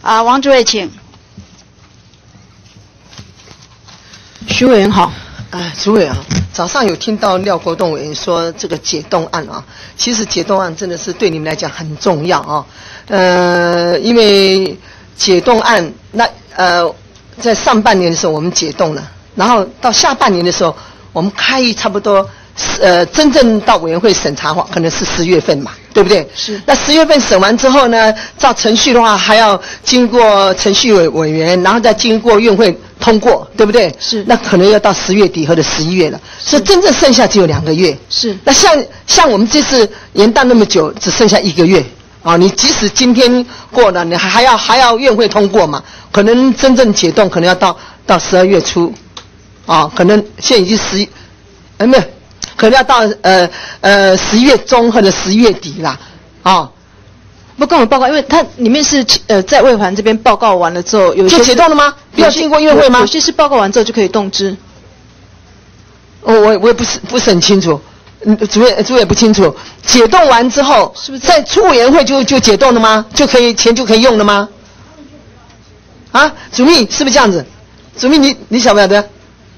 王主委请。 徐委员好。 主委啊，早上有听到廖国栋委员说这个解冻案啊，其实解冻案真的是对你们来讲很重要啊。因为解冻案在上半年的时候我们解冻了，然后到下半年的时候我们开议差不多真正到委员会审查的话，可能是10月份嘛，对不对？ 是。 那10月份审完之后呢，照程序的话还要经过程序委员，然后再经过院会通过，对不对？ 是。 那可能要到10月底或者11月了，所以真正剩下只有2个月。 是。 那像我们这次延宕那么久，只剩下1个月啊！你即使今天过了，你还要院会通过嘛？可能真正解冻可能要到12月初，啊，可能现在已经没有。可能要到11月中或者11月底啦，啊， 不跟我报告，因为它里面是在卫环这边报告完了之后，有些就解冻了吗？不要经过院会吗？ 有些是报告完之后就可以动支。 我也不是很清楚，主委不清楚，解冻完之后是不是在出委员会就解冻了吗？钱就可以用了吗？啊，主秘是不是这样子？主秘你晓不晓得？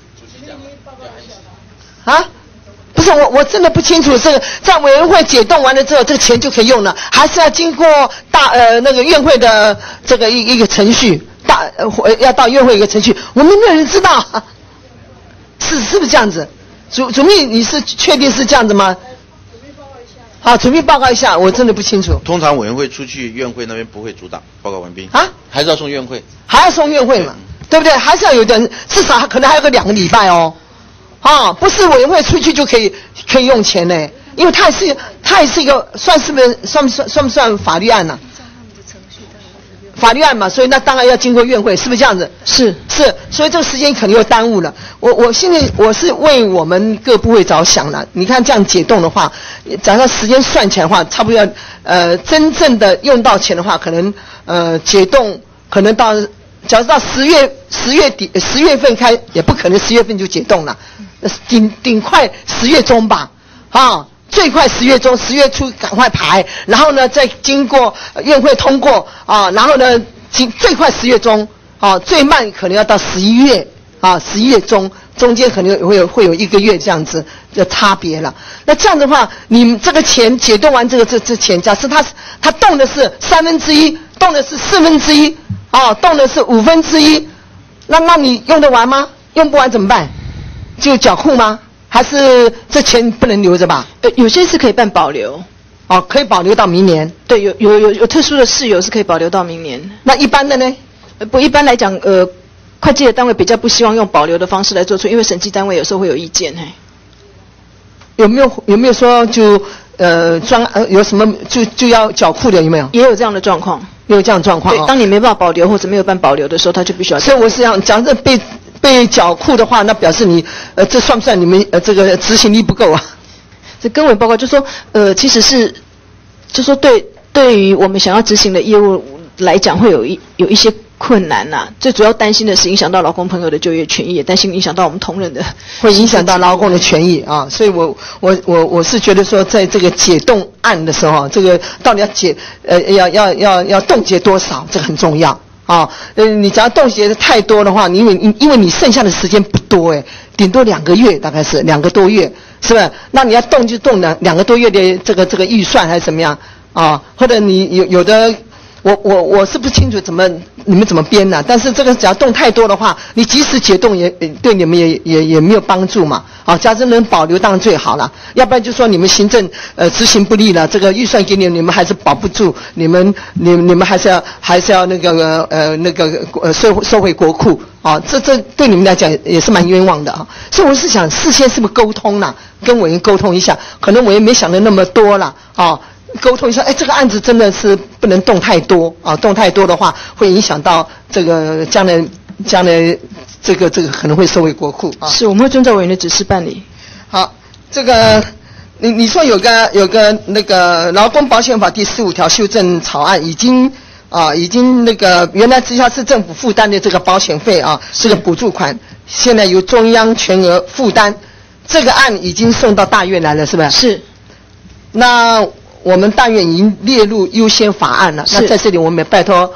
啊？不是我真的不清楚，这个在委员会解冻完了之后，这个钱就可以用了，还是要经过那个院会的这个一个程序，要到院会一个程序，我们没有人知道，是不是这样子？主秘你是确定是这样子吗？好，主秘报告一下，我真的不清楚。 通常委员会出去，院会那边不会阻挡。报告完毕。啊，还是要送院会？ 还要送院会嘛，对不对？还是要有点，至少可能还有个2个礼拜哦。啊，不是委员会出去就可以用钱呢，因为它也是一个算不算法律案呢？法律案嘛，所以那当然要经过院会，是不是这样子？是，所以这个时间肯定又耽误了。我现在我是为我们各部会着想了。你看这样解冻的话，假设时间算起来的话，差不多要真正的用到钱的话，可能解冻可能到，假如到10月底10月份开，也不可能10月份就解冻了。顶快10月中吧，啊，最快10月中，10月初赶快排，然后呢再经过院会通过啊，然后呢最快10月中，啊，最慢可能要到11月啊，11月中间可能会有1个月这样子的差别了。那这样的话，你们这个钱解冻完这钱，假设他动的是1/3，动的是1/4，啊，动的是1/5，那你用得完吗？用不完怎么办？就缴库吗？还是这钱不能留着吧？ 有些是可以办保留， 哦，可以保留到明年。 对，有特殊的事由是可以保留到明年。 那一般的呢？ 不，一般来讲，会计的单位比较不希望用保留的方式来做出，因为审计单位有时候会有意见。嘿， 有没有说就有什么就要缴库的有没有？ 也有这样的状况。 也有这样的状况。 对，当你没办法保留或者没有办保留的时候，他就必须要。 所以我是想讲，这被缴库的话，那表示你这算不算你们这个执行力不够啊？ 这根委报告就说其实是就说对于我们想要执行的业务来讲，会有一些困难呐。最主要担心的是影响到劳工朋友的就业权益，也担心影响到我们同仁的， 会影响到劳工的权益啊。所以我是觉得说，在这个解冻案的时候，这个到底要冻结多少，这个很重要。啊，你只要冻结的太多的话，因为你剩下的时间不多顶多2个月，大概是2个多月，是不是？那你要冻就冻2个多月的这个预算还是怎么样啊？或者你有的，我是不清楚你们怎么编的，但是这个只要冻太多的话，你即使解冻也对你们也没有帮助嘛。啊，假设能保留当然最好了，要不然就说你们行政执行不力了，这个预算给你们还是保不住，你们还是要那个收回国库啊，这对你们来讲也是蛮冤枉的啊。所以我是想事先是不是沟通啦，跟委员沟通一下，可能委员没想的那么多啦啊。沟通一下，这个案子真的是不能动太多啊，动太多的话会影响到这个将来这个可能会收回国库啊。 是，我们会遵照委员的指示办理。 好，这个你说有个那个劳工保险法第15条修正草案已经那个原来直辖市政府负担的这个保险费啊，这个补助款现在由中央全额负担，这个案已经送到大院来了，是吧？ 是。 那我们大院已经列入优先法案了。那在这里我们也拜托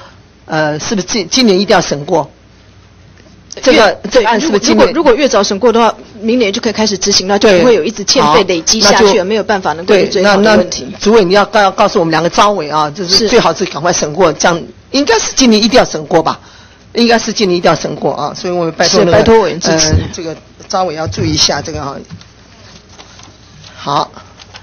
是不是今年一定要审过？这个案是不是今年？ 如果越早审过的话，明年就可以开始执行，那就不会有一直欠费累积下去，没有办法能够追讨的问题。 主委你要告诉我们2个招委啊，就是最好是赶快审过，这样应该是今年一定要审过吧？应该是今年一定要审过啊，所以我们拜托委员支持。 这个招委要注意一下这个啊。好，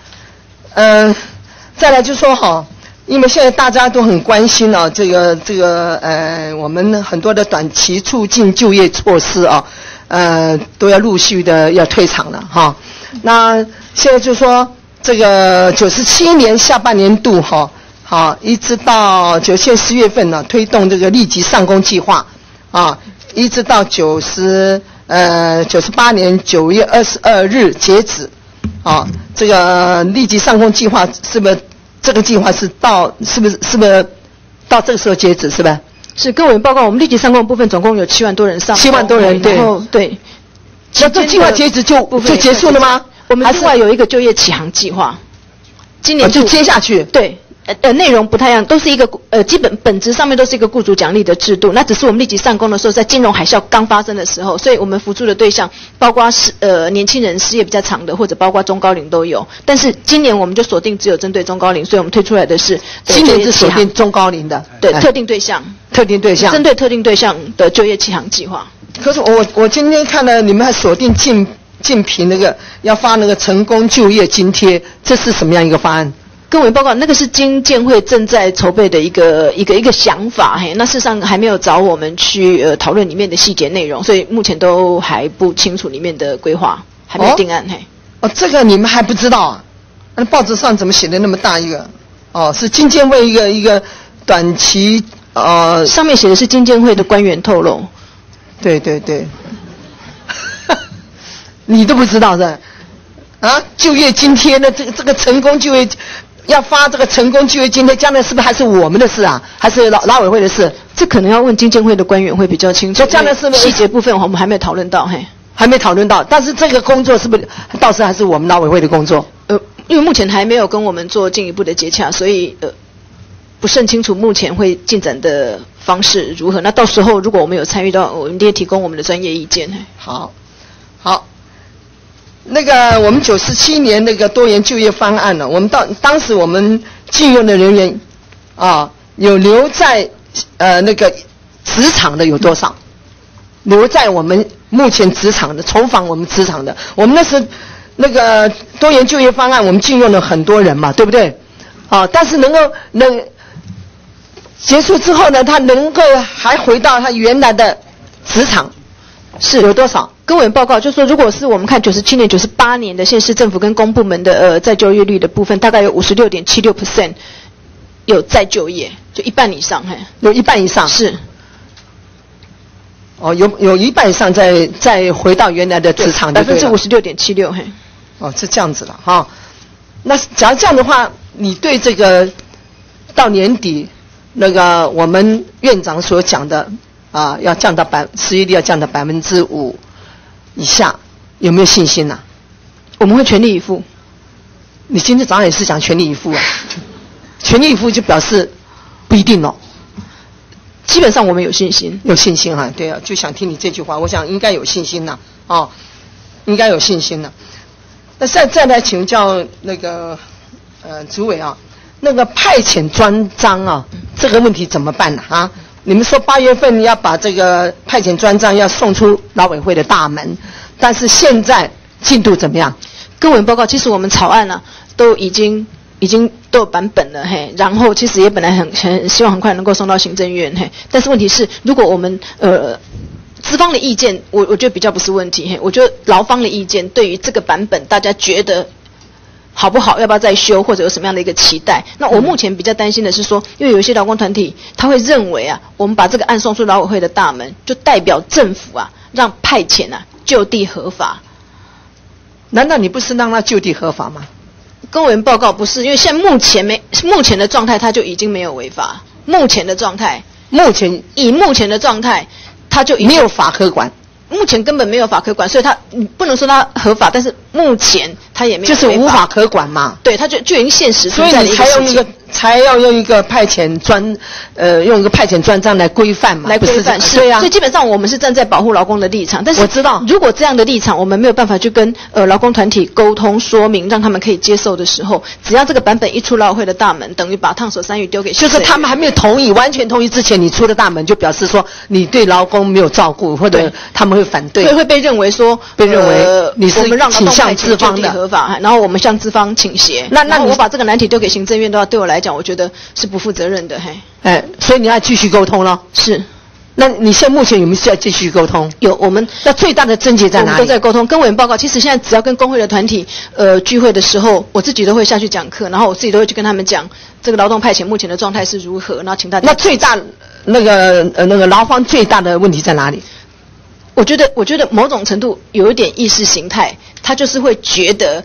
再来就说哈，因为现在大家都很关心啊，我们很多的短期促进就业措施啊，都要陆续的要退场了哈。那现在就说这个97年下半年度哈，好，一直到97年10月份呢，推动这个立即上工计划啊，一直到98年9月22日截止啊。这个立即上工计划是不是？这个计划是不是到这个时候截止是吧？ 是，跟委员报告，我们立即上工的部分总共有7万多人上工。 7万多人，对。 然后对。 那这计划截止就结束了吗？ 我们另外有一个就业启航计划，今年就接下去。 对。内容不太一样，都是一个基本质上面都是一个雇主奖励的制度。那只是我们立即上工的时候，在金融海啸刚发生的时候，所以我们辅助的对象包括年轻人失业比较长的，或者包括中高龄都有。但是今年我们就锁定只有针对中高龄，所以我们推出来的是今年是锁定中高龄的， 对，特定对象，针对特定对象的就业启航计划。 可是我今天看了你们还锁定竞评那个要发那个成功就业津贴，这是什么样一个方案？ 跟委员报告，那个是经建会正在筹备的一个想法，那事实上还没有找我们去讨论里面的细节内容，所以目前都还不清楚里面的规划，还没有定案。 这个你们还不知道啊？那报纸上怎么写的那么大一个？是经建会一个短期上面写的是经建会的官员透露。 对，你都不知道的啊？就业津贴呢？这个成功就业。要发这个成功就业津贴，将来是不是还是我们的事啊？还是劳委会的事？ 这可能要问经建会的官员会比较清楚。 将来是不是细节部分我们还没有讨论到？ 还没讨论到。但是这个工作是不是到时候还是我们劳委会的工作？ 因为目前还没有跟我们做进一步的接洽，所以不甚清楚目前会进展的方式如何。那到时候如果我们有参与到，我们一定提供我们的专业意见。 好。那个我们97年那个多元就业方案呢，我们当时我们聘用的人员有留在那个职场的有多少？留在我们目前职场的筹访我们职场的，我们那个多元就业方案，我们聘用了很多人嘛，对不对？但是能结束之后呢，他能够还回到他原来的职场是有多少？ 跟委员报告就是说，如果是我们看97年、98年的县市政府跟公部门的再就业率的部分，大概有56.76% 有再就业，就一半以上。 有一半以上是。 有一半以上再回到原来的职场， 56.76%。 是这样子了哈。那假如这样的话，你对这个到年底那个我们院长所讲的要降到失业率要降到5%以下，有没有信心呢？ 我们会全力以赴。 你今天早上也是讲全力以赴啊？全力以赴就表示不一定哦。 基本上我们有信心。 有信心啊，对啊，就想听你这句话，我想应该有信心呐，应该有信心呐。那再来请教那个主委啊，那个派遣专章这个问题怎么办呢？你们说8月份要把这个派遣专章要送出劳委会的大门，但是现在进度怎么样？ 跟委员报告，其实我们草案都已经都有版本了然后其实也本来很希望很快能够送到行政院但是问题是，如果我们资方的意见，我觉得比较不是问题我觉得劳方的意见对于这个版本，大家觉得好不好？要不要再修？或者有什么样的一个期待？那我目前比较担心的是说，因为有一些劳工团体他会认为我们把这个案送出劳委会的大门，就代表政府让派遣就地合法。 难道你不是让他就地合法吗？ 跟委员报告不是，因为现在目前的状态他就已经没有违法。目前的状态，以目前的状态，他就已经没有法可管。 目前根本没有法可管，所以你不能说它合法，但是目前它也没有就是无法可管嘛。 对，它就已经现实存在的一个事情。才要用一个派遣专章来规范嘛， 来规范是， 对啊。 所以基本上我们是站在保护劳工的立场，但是我知道， 如果这样的立场我们没有办法去跟劳工团体沟通说明，让他们可以接受的时候，只要这个版本一出劳委会的大门，等于把烫手山芋丢给就是他们还没有同意，完全同意之前，你出了大门就表示说你对劳工没有照顾，或者他们会反对， 会被认为说你是倾向资方的合法，然后我们向资方倾斜。那我把这个难题丢给行政院的话，对我来讲，我觉得是不负责任的， 所以你要继续沟通咯。 是， 那你现在目前有没有在继续沟通？ 有，我们那最大的症结在哪里？ 我们都在沟通，跟委员报告。其实现在只要跟工会的团体聚会的时候，我自己都会下去讲课，然后我自己都会去跟他们讲这个劳动派遣目前的状态是如何，然后请大家。 那最大那个劳方最大的问题在哪里？ 我觉得某种程度有一点意识形态，他就是会觉得，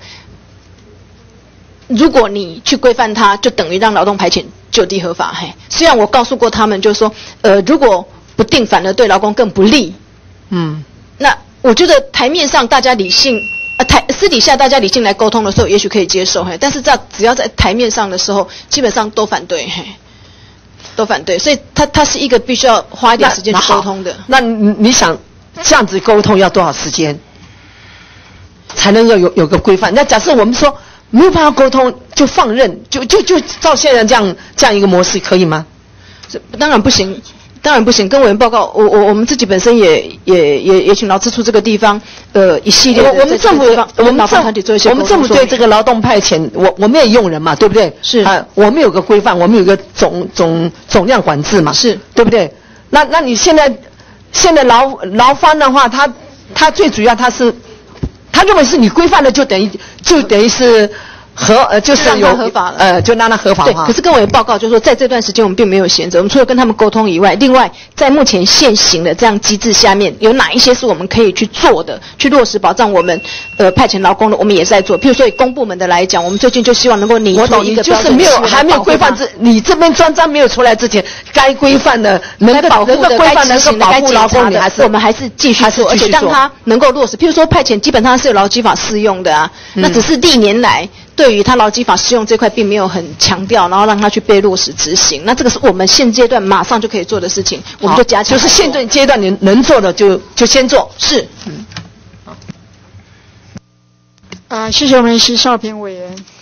如果你去规范它，就等于让劳动排遣就地合法。虽然我告诉过他们，就是说，如果不定，反而对劳工更不利。那我觉得台面上大家理性，私底下大家理性来沟通的时候，也许可以接受。但是只要在台面上的时候，基本上都反对。都反对，所以它是一个必须要花一点时间去沟通的。 那你想这样子沟通要多少时间，才能够有个规范？那假设我们说没有办法沟通，就放任，就照现在这样一个模式，可以吗？ 当然不行，当然不行。跟委员报告，我们自己本身也请劳资处这个地方，一系列的我们政府团体做一些沟通。 我们政府对这个劳动派遣，我们也用人嘛，对不对？ 是我们有个规范，我们有个总量管制嘛， 是对不对？那你现在劳方的话，他最主要他认为是你规范的，就等于是就是有让它合法了， 就让它合法化。 对，可是跟我报告就是说，在这段时间我们并没有闲着，我们除了跟他们沟通以外，另外在目前现行的这样机制下面，有哪一些是我们可以去做的，去落实保障我们派遣劳工的，我们也在做。譬如说以公部门的来讲，我们最近就希望能够拟出一个标准， 还没有规范你这边专章没有出来之前，该规范的能够保护的、该执行的、该检查的，我们还是继续做，而且让它能够落实。譬如说派遣基本上是有劳基法适用的啊，那只是历年来对于他劳基法适用这块并没有很强调，然后让他去被落实执行。那这个是我们现阶段马上就可以做的事情，我们就加强。就是现阶段你能做的就先做。是。 谢谢我们徐少平委员。